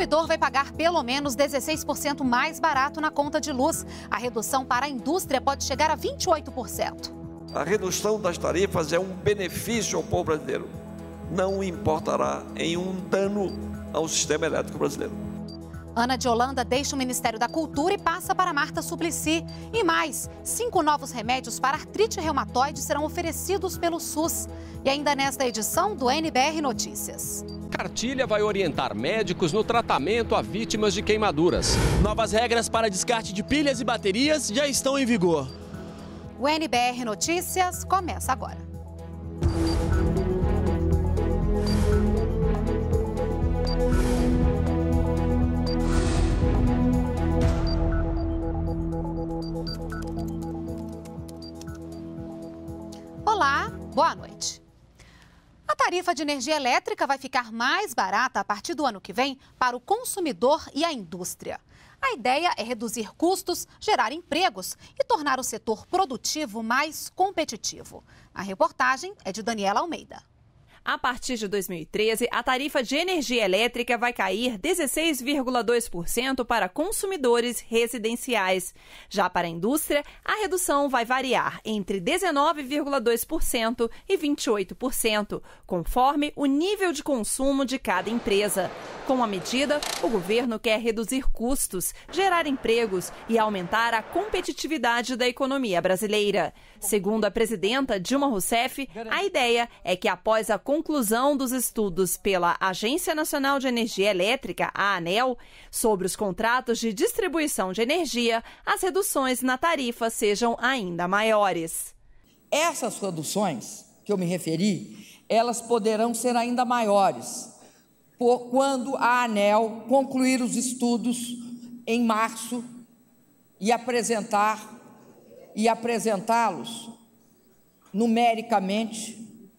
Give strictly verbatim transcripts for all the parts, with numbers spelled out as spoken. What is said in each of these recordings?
consumidor vai pagar pelo menos dezesseis por cento mais barato na conta de luz. A redução para a indústria pode chegar a vinte e oito por cento. A redução das tarifas é um benefício ao povo brasileiro. Não importará em um dano ao sistema elétrico brasileiro. Ana de Holanda deixa o Ministério da Cultura e passa para Marta Suplicy. E mais, cinco novos remédios para artrite reumatoide serão oferecidos pelo SUS. E ainda nesta edição do N B R Notícias. Cartilha vai orientar médicos no tratamento a vítimas de queimaduras. Novas regras para descarte de pilhas e baterias já estão em vigor. O N B R Notícias começa agora. Olá, boa noite. A tarifa de energia elétrica vai ficar mais barata a partir do ano que vem para o consumidor e a indústria. A ideia é reduzir custos, gerar empregos e tornar o setor produtivo mais competitivo. A reportagem é de Daniela Almeida. A partir de dois mil e treze, a tarifa de energia elétrica vai cair dezesseis vírgula dois por cento para consumidores residenciais. Já para a indústria, a redução vai variar entre dezenove vírgula dois por cento e vinte e oito por cento, conforme o nível de consumo de cada empresa. Com a medida, o governo quer reduzir custos, gerar empregos e aumentar a competitividade da economia brasileira. Segundo a presidenta Dilma Rousseff, a ideia é que após a conclusão dos estudos pela Agência Nacional de Energia Elétrica, a ANEEL, sobre os contratos de distribuição de energia, as reduções na tarifa sejam ainda maiores. Essas reduções que eu me referi, elas poderão ser ainda maiores por, quando a ANEEL concluir os estudos em março e apresentar e apresentá-los numericamente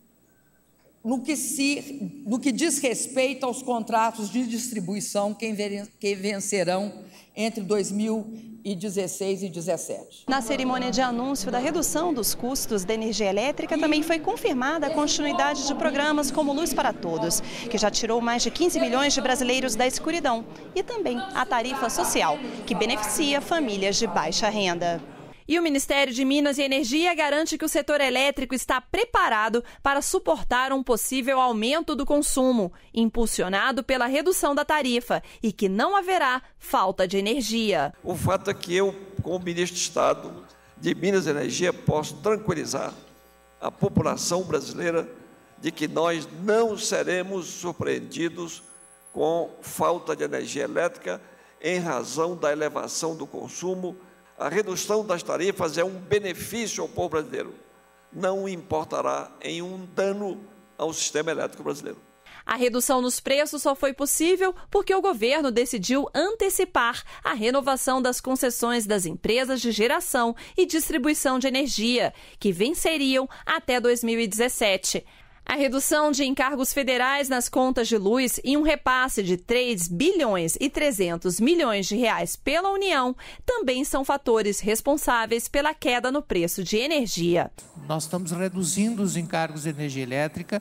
no que, se, no que diz respeito aos contratos de distribuição que vencerão entre dois mil e dezesseis e dois mil e dezessete. Na cerimônia de anúncio da redução dos custos da energia elétrica, também foi confirmada a continuidade de programas como Luz para Todos, que já tirou mais de quinze milhões de brasileiros da escuridão, e também a tarifa social, que beneficia famílias de baixa renda. E o Ministério de Minas e Energia garante que o setor elétrico está preparado para suportar um possível aumento do consumo, impulsionado pela redução da tarifa, e que não haverá falta de energia. O fato é que eu, como ministro de Estado de Minas e Energia, posso tranquilizar a população brasileira de que nós não seremos surpreendidos com falta de energia elétrica em razão da elevação do consumo. A redução das tarifas é um benefício ao povo brasileiro. Não importará em um dano ao sistema elétrico brasileiro. A redução nos preços só foi possível porque o governo decidiu antecipar a renovação das concessões das empresas de geração e distribuição de energia, que venceriam até dois mil e dezessete. A redução de encargos federais nas contas de luz e um repasse de três bilhões e trezentos milhões de reais pela União também são fatores responsáveis pela queda no preço de energia. Nós estamos reduzindo os encargos de energia elétrica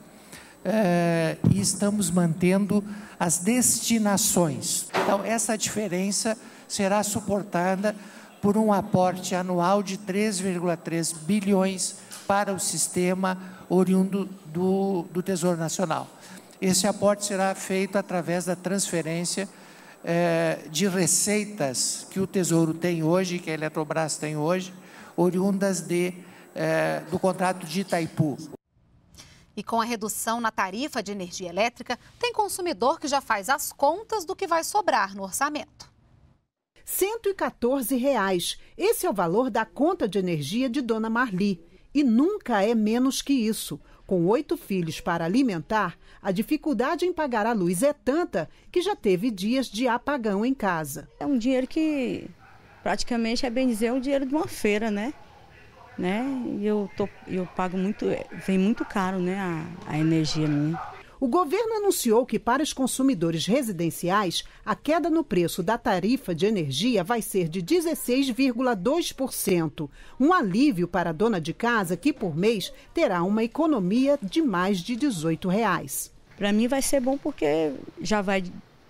eh, e estamos mantendo as destinações. Então, essa diferença será suportada por um aporte anual de três vírgula três bilhões para o sistema oriundo do, do Tesouro Nacional. Esse aporte será feito através da transferência eh, de receitas que o Tesouro tem hoje, que a Eletrobras tem hoje, oriundas de, eh, do contrato de Itaipu. E com a redução na tarifa de energia elétrica, tem consumidor que já faz as contas do que vai sobrar no orçamento. cento e quatorze reais. Esse é o valor da conta de energia de Dona Marli. E nunca é menos que isso. Com oito filhos para alimentar, a dificuldade em pagar a luz é tanta que já teve dias de apagão em casa. É um dinheiro que praticamente, é bem dizer, é o dinheiro de uma feira, né? né? E eu, tô, eu pago muito, vem muito caro, né, a, a energia minha. O governo anunciou que para os consumidores residenciais, a queda no preço da tarifa de energia vai ser de dezesseis vírgula dois por cento. Um alívio para a dona de casa que, por mês, terá uma economia de mais de dezoito reais. Para mim vai ser bom porque já vai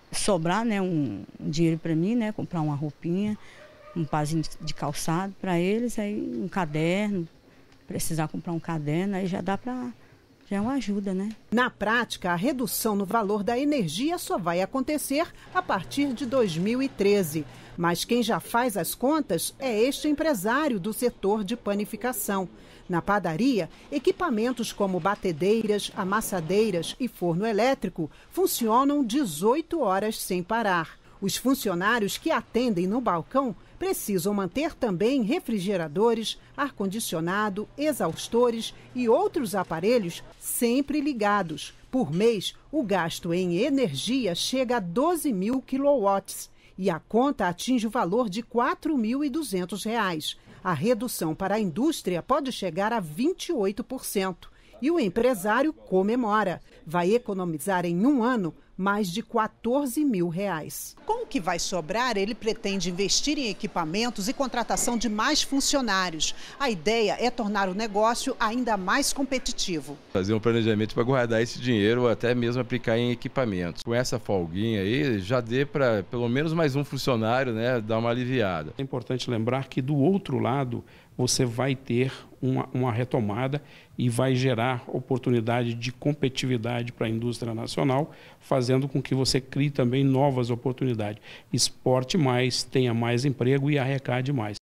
sobrar, né, um, um dinheiro para mim, né, comprar uma roupinha, um parzinho de, de calçado para eles, aí um caderno, precisar comprar um caderno, aí já dá para... já é uma ajuda, né? Na prática, a redução no valor da energia só vai acontecer a partir de dois mil e treze. Mas quem já faz as contas é este empresário do setor de panificação. Na padaria, equipamentos como batedeiras, amassadeiras e forno elétrico funcionam dezoito horas sem parar. Os funcionários que atendem no balcão precisam manter também refrigeradores, ar-condicionado, exaustores e outros aparelhos sempre ligados. Por mês, o gasto em energia chega a doze mil quilowatts e a conta atinge o valor de quatro mil e duzentos reais. A redução para a indústria pode chegar a vinte e oito por cento. E o empresário comemora. Vai economizar em um ano mais de quatorze mil reais. Com o que vai sobrar, ele pretende investir em equipamentos e contratação de mais funcionários. A ideia é tornar o negócio ainda mais competitivo. Fazer um planejamento para guardar esse dinheiro ou até mesmo aplicar em equipamentos. Com essa folguinha aí, já dê para pelo menos mais um funcionário, né, dar uma aliviada. É importante lembrar que do outro lado, você vai ter uma, uma retomada e vai gerar oportunidade de competitividade para a indústria nacional, fazendo com que você crie também novas oportunidades. Exporte mais, tenha mais emprego e arrecade mais.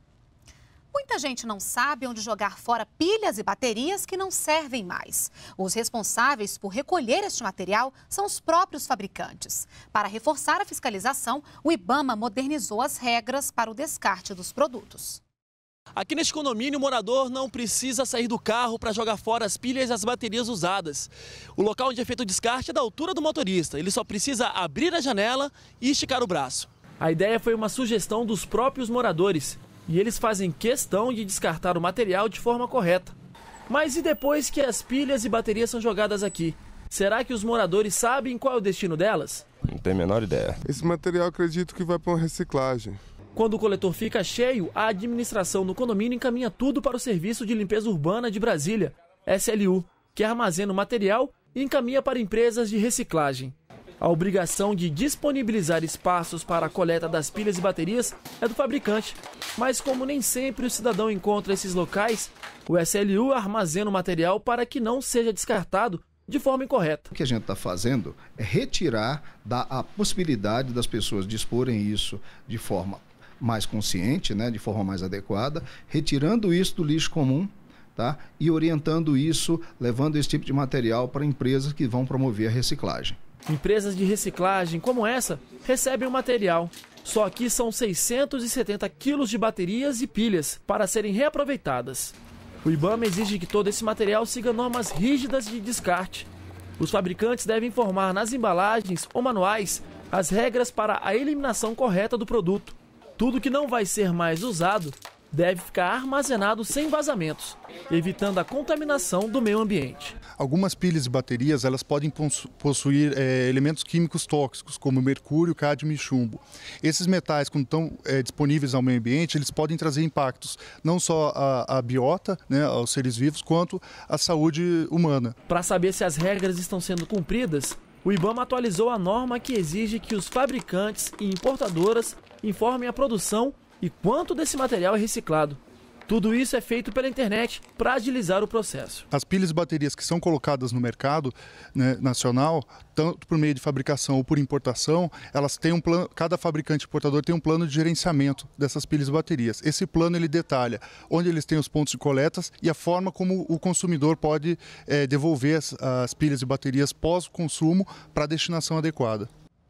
Muita gente não sabe onde jogar fora pilhas e baterias que não servem mais. Os responsáveis por recolher este material são os próprios fabricantes. Para reforçar a fiscalização, o IBAMA modernizou as regras para o descarte dos produtos. Aqui neste condomínio, o morador não precisa sair do carro para jogar fora as pilhas e as baterias usadas. O local onde é feito o descarte é da altura do motorista. Ele só precisa abrir a janela e esticar o braço. A ideia foi uma sugestão dos próprios moradores. E eles fazem questão de descartar o material de forma correta. Mas e depois que as pilhas e baterias são jogadas aqui? Será que os moradores sabem qual é o destino delas? Não tenho a menor ideia. Esse material acredito que vai para uma reciclagem. Quando o coletor fica cheio, a administração no condomínio encaminha tudo para o Serviço de Limpeza Urbana de Brasília, S L U, que armazena o material e encaminha para empresas de reciclagem. A obrigação de disponibilizar espaços para a coleta das pilhas e baterias é do fabricante, mas como nem sempre o cidadão encontra esses locais, o S L U armazena o material para que não seja descartado de forma incorreta. O que a gente está fazendo é retirar da a possibilidade das pessoas disporem isso de forma mais consciente, né, de forma mais adequada, retirando isso do lixo comum, tá, e orientando isso, levando esse tipo de material para empresas que vão promover a reciclagem. Empresas de reciclagem como essa recebem o material. Só aqui são seiscentos e setenta quilos de baterias e pilhas para serem reaproveitadas. O IBAMA exige que todo esse material siga normas rígidas de descarte. Os fabricantes devem informar nas embalagens ou manuais as regras para a eliminação correta do produto. Tudo que não vai ser mais usado deve ficar armazenado sem vazamentos, evitando a contaminação do meio ambiente. Algumas pilhas e baterias elas podem possuir é, elementos químicos tóxicos, como mercúrio, cádmio e chumbo. Esses metais, quando estão é, disponíveis ao meio ambiente, eles podem trazer impactos não só à, à biota, né, aos seres vivos, quanto à saúde humana. Para saber se as regras estão sendo cumpridas, o IBAMA atualizou a norma que exige que os fabricantes e importadoras informem a produção e quanto desse material é reciclado. Tudo isso é feito pela internet para agilizar o processo. As pilhas e baterias que são colocadas no mercado, né, nacional, tanto por meio de fabricação ou por importação, elas têm um plano, cada fabricante importador tem um plano de gerenciamento dessas pilhas e baterias. Esse plano ele detalha onde eles têm os pontos de coletas e a forma como o consumidor pode é, devolver as, as pilhas e baterias pós-consumo para a destinação adequada.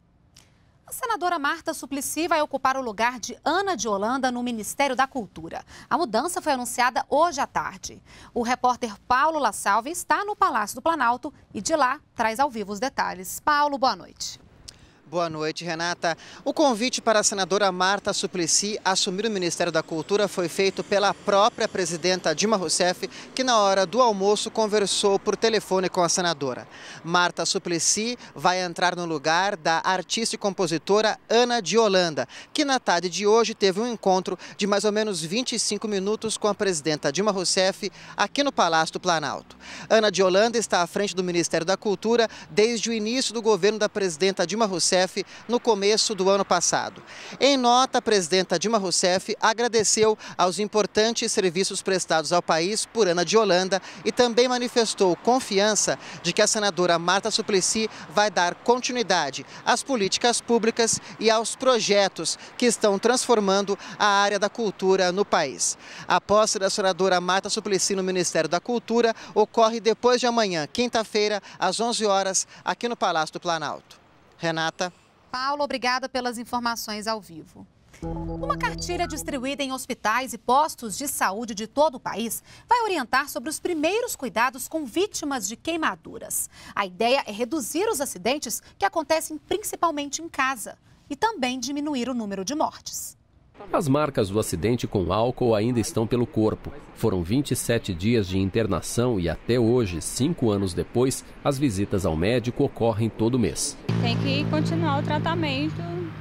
A senadora Marta Suplicy vai ocupar o lugar de Ana de Holanda no Ministério da Cultura. A mudança foi anunciada hoje à tarde. O repórter Paulo La Salve está no Palácio do Planalto e de lá traz ao vivo os detalhes. Paulo, boa noite. Boa noite, Renata. O convite para a senadora Marta Suplicy assumir o Ministério da Cultura foi feito pela própria presidenta Dilma Rousseff, que na hora do almoço conversou por telefone com a senadora. Marta Suplicy vai entrar no lugar da artista e compositora Ana de Holanda, que na tarde de hoje teve um encontro de mais ou menos vinte e cinco minutos com a presidenta Dilma Rousseff aqui no Palácio do Planalto. Ana de Holanda está à frente do Ministério da Cultura desde o início do governo da presidenta Dilma Rousseff, Rousseff no começo do ano passado. Em nota, a presidenta Dilma Rousseff agradeceu aos importantes serviços prestados ao país por Ana de Holanda e também manifestou confiança de que a senadora Marta Suplicy vai dar continuidade às políticas públicas e aos projetos que estão transformando a área da cultura no país. A posse da senadora Marta Suplicy no Ministério da Cultura ocorre depois de amanhã, quinta-feira, às onze horas, aqui no Palácio do Planalto. Renata. Paulo, obrigada pelas informações ao vivo. Uma cartilha distribuída em hospitais e postos de saúde de todo o país vai orientar sobre os primeiros cuidados com vítimas de queimaduras. A ideia é reduzir os acidentes que acontecem principalmente em casa e também diminuir o número de mortes. As marcas do acidente com álcool ainda estão pelo corpo. Foram vinte e sete dias de internação e até hoje, cinco anos depois, as visitas ao médico ocorrem todo mês. Tem que continuar o tratamento,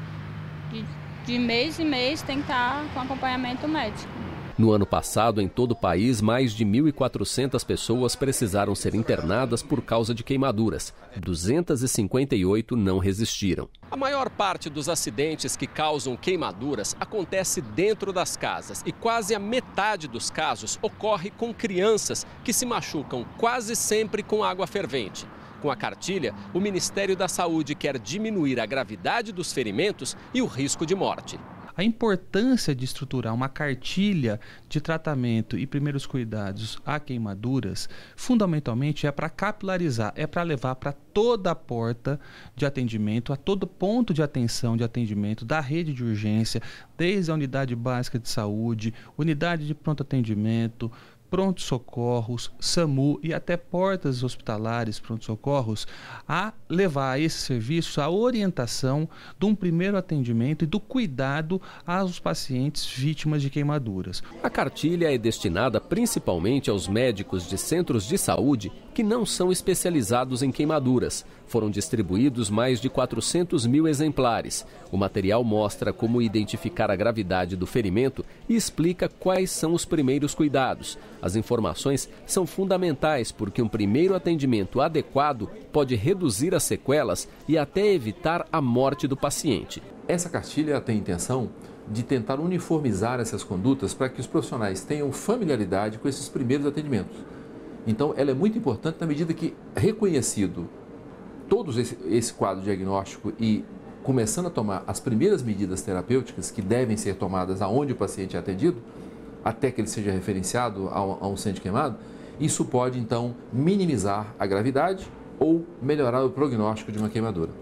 de, de mês em mês tem que estar com acompanhamento médico. No ano passado, em todo o país, mais de mil e quatrocentas pessoas precisaram ser internadas por causa de queimaduras. duzentas e cinquenta e oito não resistiram. A maior parte dos acidentes que causam queimaduras acontece dentro das casas e quase a metade dos casos ocorre com crianças que se machucam quase sempre com água fervente. Com a cartilha, o Ministério da Saúde quer diminuir a gravidade dos ferimentos e o risco de morte. A importância de estruturar uma cartilha de tratamento e primeiros cuidados a queimaduras, fundamentalmente é para capilarizar, é para levar para toda a porta de atendimento, a todo ponto de atenção de atendimento da rede de urgência, desde a unidade básica de saúde, unidade de pronto atendimento, pronto-socorros, SAMU e até portas hospitalares, pronto-socorros, a levar a esses serviços a orientação de um primeiro atendimento e do cuidado aos pacientes vítimas de queimaduras. A cartilha é destinada principalmente aos médicos de centros de saúde que não são especializados em queimaduras. Foram distribuídos mais de quatrocentos mil exemplares. O material mostra como identificar a gravidade do ferimento e explica quais são os primeiros cuidados. As informações são fundamentais porque um primeiro atendimento adequado pode reduzir as sequelas e até evitar a morte do paciente. Essa cartilha tem a intenção de tentar uniformizar essas condutas para que os profissionais tenham familiaridade com esses primeiros atendimentos. Então, ela é muito importante na medida que, reconhecido todo esse, esse quadro diagnóstico e começando a tomar as primeiras medidas terapêuticas que devem ser tomadas aonde o paciente é atendido, até que ele seja referenciado a, a um centro queimado, isso pode, então, minimizar a gravidade ou melhorar o prognóstico de uma queimadura.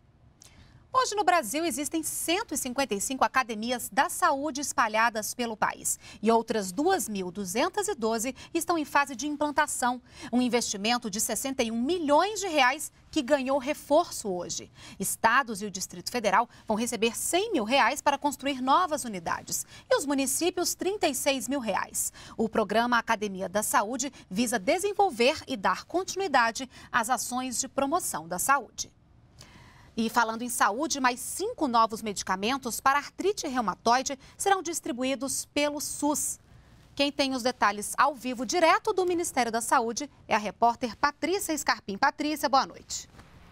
Hoje no Brasil existem cento e cinquenta e cinco academias da saúde espalhadas pelo país e outras duas mil duzentas e doze estão em fase de implantação. Um investimento de sessenta e um milhões de reais que ganhou reforço hoje. Estados e o Distrito Federal vão receber cem mil reais para construir novas unidades e os municípios trinta e seis mil reais. O programa Academia da Saúde visa desenvolver e dar continuidade às ações de promoção da saúde. E falando em saúde, mais cinco novos medicamentos para artrite reumatoide serão distribuídos pelo SUS. Quem tem os detalhes ao vivo, direto do Ministério da Saúde, é a repórter Patrícia Scarpim. Patrícia, boa noite.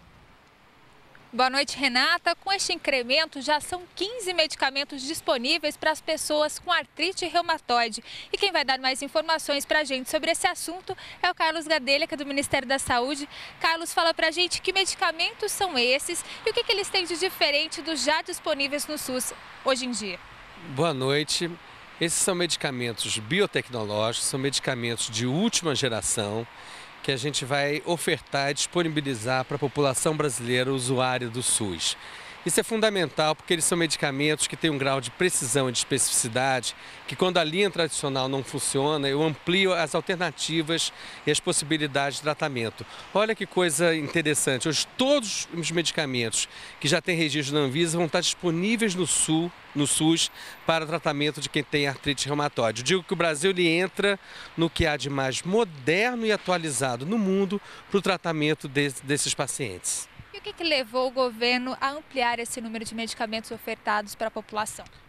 Boa noite, Renata. Com este incremento, já são quinze medicamentos disponíveis para as pessoas com artrite reumatoide. E quem vai dar mais informações para a gente sobre esse assunto é o Carlos Gadelha, que é do Ministério da Saúde. Carlos, fala para a gente que medicamentos são esses e o que, que eles têm de diferente dos já disponíveis no SUS hoje em dia. Boa noite. Esses são medicamentos biotecnológicos, são medicamentos de última geração, que a gente vai ofertar e disponibilizar para a população brasileira usuária do SUS. Isso é fundamental porque eles são medicamentos que têm um grau de precisão e de especificidade que, quando a linha tradicional não funciona, eu amplio as alternativas e as possibilidades de tratamento. Olha que coisa interessante, hoje todos os medicamentos que já têm registro na Anvisa vão estar disponíveis no SUS, no SUS para tratamento de quem tem artrite reumatoide. Eu digo que o Brasil ele entra no que há de mais moderno e atualizado no mundo para o tratamento de, desses pacientes. E o que, que levou o governo a ampliar esse número de medicamentos ofertados para a população?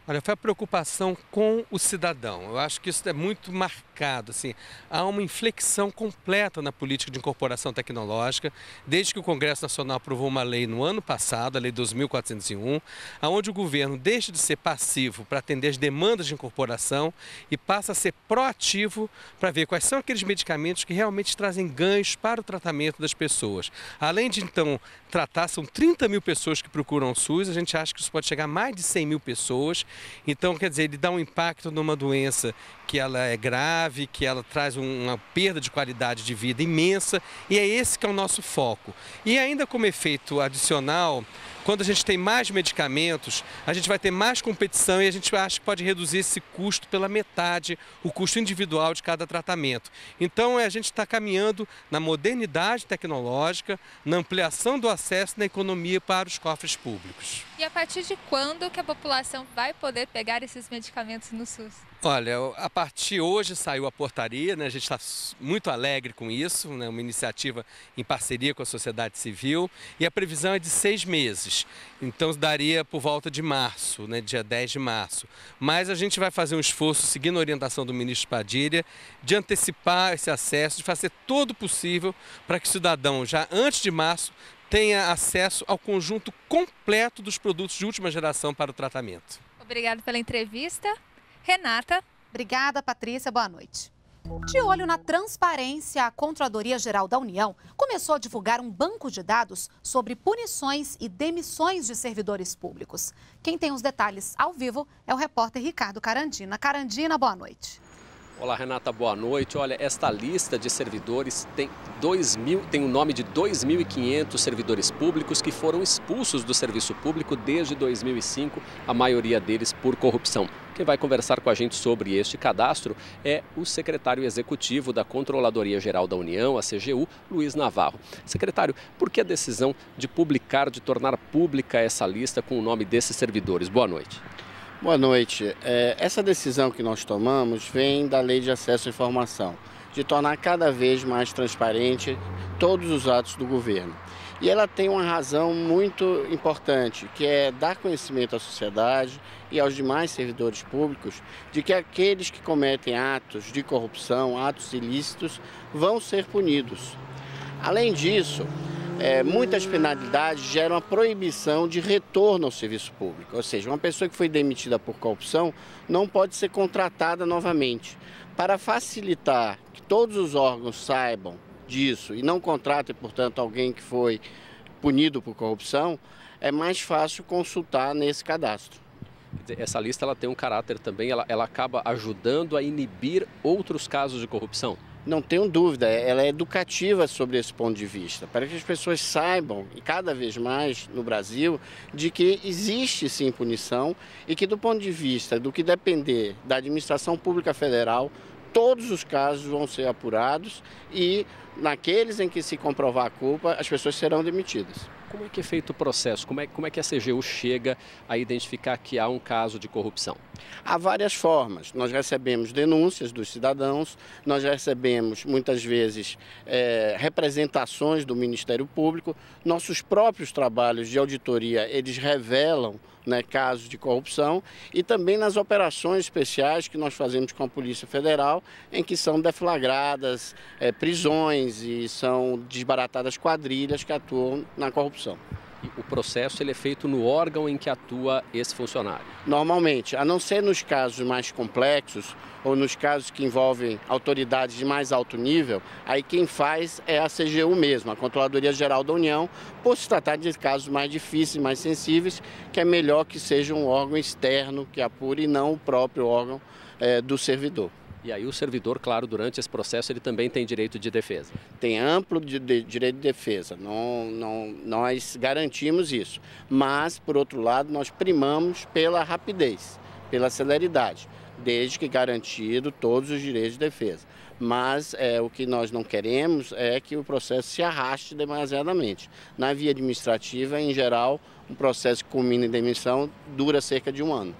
Olha, foi a preocupação com o cidadão. Eu acho que isso é muito marcado. Assim, há uma inflexão completa na política de incorporação tecnológica, desde que o Congresso Nacional aprovou uma lei no ano passado, a Lei dois mil quatrocentos e um, onde o governo deixa de ser passivo para atender as demandas de incorporação e passa a ser proativo para ver quais são aqueles medicamentos que realmente trazem ganhos para o tratamento das pessoas. Além de, então, tratar, são trinta mil pessoas que procuram o SUS, a gente acha que isso pode chegar a mais de cem mil pessoas. Então, quer dizer, ele dá um impacto numa doença que ela é grave, que ela traz uma perda de qualidade de vida imensa, e é esse que é o nosso foco. E ainda como efeito adicional, quando a gente tem mais medicamentos, a gente vai ter mais competição e a gente acha que pode reduzir esse custo pela metade, o custo individual de cada tratamento. Então, a gente está caminhando na modernidade tecnológica, na ampliação do acesso na economia para os cofres públicos. E a partir de quando que a população vai poder pegar esses medicamentos no SUS? Olha, a partir de hoje saiu a portaria, né? A gente está muito alegre com isso, né? Uma iniciativa em parceria com a sociedade civil, e a previsão é de seis meses, então daria por volta de março, né? Dia dez de março. Mas a gente vai fazer um esforço, seguindo a orientação do ministro Padilha, de antecipar esse acesso, de fazer todo o possível para que o cidadão, já antes de março, tenha acesso ao conjunto completo dos produtos de última geração para o tratamento. Obrigada pela entrevista. Renata. Obrigada, Patrícia. Boa noite. De olho na transparência, a Controladoria Geral da União começou a divulgar um banco de dados sobre punições e demissões de servidores públicos. Quem tem os detalhes ao vivo é o repórter Ricardo Carandina. Carandina, boa noite. Olá, Renata, boa noite. Olha, esta lista de servidores tem, dois mil, tem o nome de dois mil e quinhentos servidores públicos que foram expulsos do serviço público desde dois mil e cinco, a maioria deles por corrupção. Quem vai conversar com a gente sobre este cadastro é o secretário executivo da Controladoria Geral da União, a C G U, Luiz Navarro. Secretário, por que a decisão de publicar, de tornar pública essa lista com o nome desses servidores? Boa noite. Boa noite. É, essa decisão que nós tomamos vem da Lei de Acesso à Informação, de tornar cada vez mais transparente todos os atos do governo. E ela tem uma razão muito importante, que é dar conhecimento à sociedade e aos demais servidores públicos de que aqueles que cometem atos de corrupção, atos ilícitos, vão ser punidos. Além disso, É, muitas penalidades geram a proibição de retorno ao serviço público. Ou seja, uma pessoa que foi demitida por corrupção não pode ser contratada novamente. Para facilitar que todos os órgãos saibam disso e não contratem, portanto, alguém que foi punido por corrupção, é mais fácil consultar nesse cadastro. Essa lista ela tem um caráter também, ela, ela acaba ajudando a inibir outros casos de corrupção? Não tenho dúvida, ela é educativa sobre esse ponto de vista, para que as pessoas saibam, e cada vez mais no Brasil, de que existe sim punição e que do ponto de vista do que depender da administração pública federal, todos os casos vão ser apurados e naqueles em que se comprovar a culpa, as pessoas serão demitidas. Como é que é feito o processo? Como é, como é que a C G U chega a identificar que há um caso de corrupção? Há várias formas. Nós recebemos denúncias dos cidadãos, nós recebemos muitas vezes é, representações do Ministério Público, nossos próprios trabalhos de auditoria, eles revelam, né, casos de corrupção, e também nas operações especiais que nós fazemos com a Polícia Federal, em que são deflagradas é, prisões e são desbaratadas quadrilhas que atuam na corrupção. E o processo ele é feito no órgão em que atua esse funcionário? Normalmente, a não ser nos casos mais complexos ou nos casos que envolvem autoridades de mais alto nível, aí quem faz é a C G U mesmo, a Controladoria Geral da União, por se tratar de casos mais difíceis, mais sensíveis, que é melhor que seja um órgão externo que apure e não o próprio órgão é, do servidor. E aí o servidor, claro, durante esse processo, ele também tem direito de defesa? Tem amplo de, de, direito de defesa, não, não, nós garantimos isso. Mas, por outro lado, nós primamos pela rapidez, pela celeridade, desde que garantido todos os direitos de defesa. Mas é, o que nós não queremos é que o processo se arraste demasiadamente. Na via administrativa, em geral, um processo que culmina em demissão dura cerca de um ano.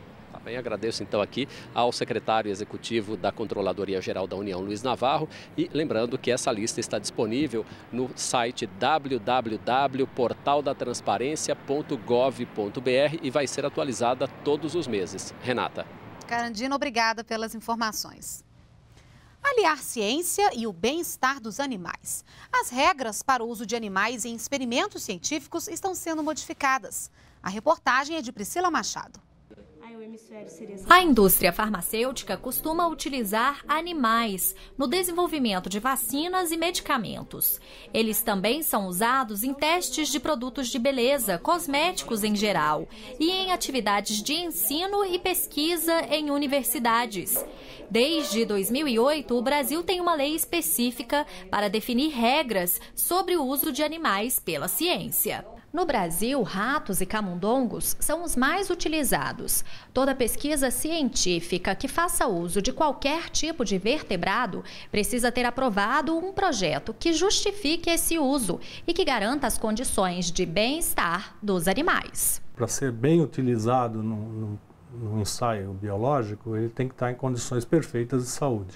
Bem, agradeço então aqui ao secretário executivo da Controladoria Geral da União, Luiz Navarro, e lembrando que essa lista está disponível no site w w w ponto portal da transparência ponto gov ponto b r e vai ser atualizada todos os meses. Renata. Carandino, obrigada pelas informações. Aliar ciência e o bem-estar dos animais. As regras para o uso de animais em experimentos científicos estão sendo modificadas. A reportagem é de Priscila Machado. A indústria farmacêutica costuma utilizar animais no desenvolvimento de vacinas e medicamentos. Eles também são usados em testes de produtos de beleza, cosméticos em geral, e em atividades de ensino e pesquisa em universidades. Desde dois mil e oito, o Brasil tem uma lei específica para definir regras sobre o uso de animais pela ciência. No Brasil, ratos e camundongos são os mais utilizados. Toda pesquisa científica que faça uso de qualquer tipo de vertebrado precisa ter aprovado um projeto que justifique esse uso e que garanta as condições de bem-estar dos animais. Para ser bem utilizado no, no, no ensaio biológico, ele tem que estar em condições perfeitas de saúde.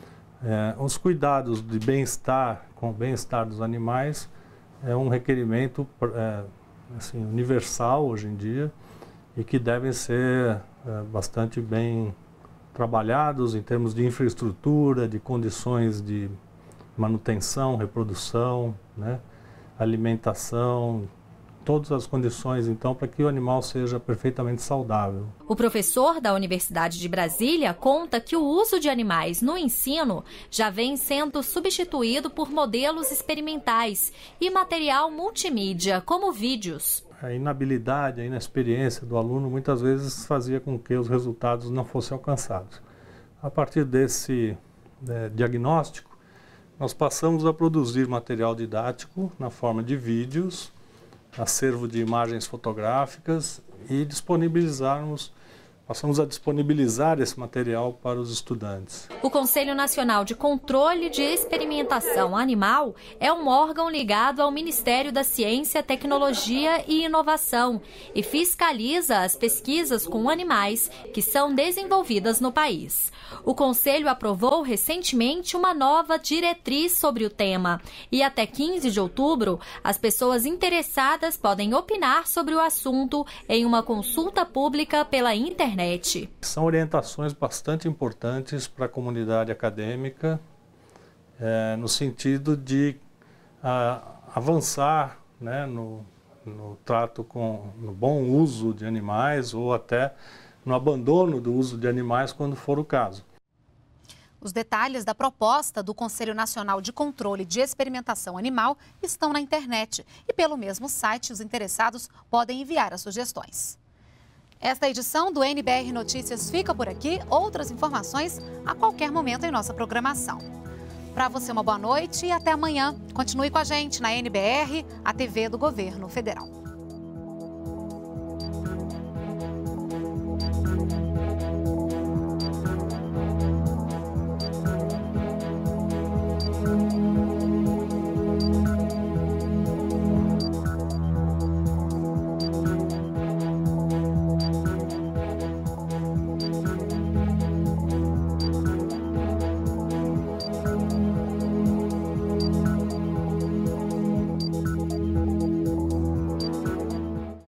É, os cuidados de bem-estar, com o bem-estar dos animais, é um requerimento é, assim, universal hoje em dia e que devem ser é, bastante bem trabalhados em termos de infraestrutura, de condições de manutenção, reprodução, né, alimentação, todas as condições, então, para que o animal seja perfeitamente saudável. O professor da Universidade de Brasília conta que o uso de animais no ensino já vem sendo substituído por modelos experimentais e material multimídia, como vídeos. A inabilidade, a inexperiência do aluno muitas vezes fazia com que os resultados não fossem alcançados. A partir desse é, diagnóstico, nós passamos a produzir material didático na forma de vídeos, acervo de imagens fotográficas e disponibilizarmos, passamos a disponibilizar esse material para os estudantes. O Conselho Nacional de Controle de Experimentação Animal é um órgão ligado ao Ministério da Ciência, Tecnologia e Inovação e fiscaliza as pesquisas com animais que são desenvolvidas no país. O Conselho aprovou recentemente uma nova diretriz sobre o tema e até quinze de outubro, as pessoas interessadas podem opinar sobre o assunto em uma consulta pública pela internet. São orientações bastante importantes para a comunidade acadêmica, é, no sentido de a, avançar, né, no, no trato com, no bom uso de animais ou até no abandono do uso de animais quando for o caso. Os detalhes da proposta do Conselho Nacional de Controle de Experimentação Animal estão na internet e pelo mesmo site os interessados podem enviar as sugestões. Esta edição do N B R Notícias fica por aqui. Outras informações a qualquer momento em nossa programação. Para você uma boa noite e até amanhã. Continue com a gente na N B R, a T V do Governo Federal.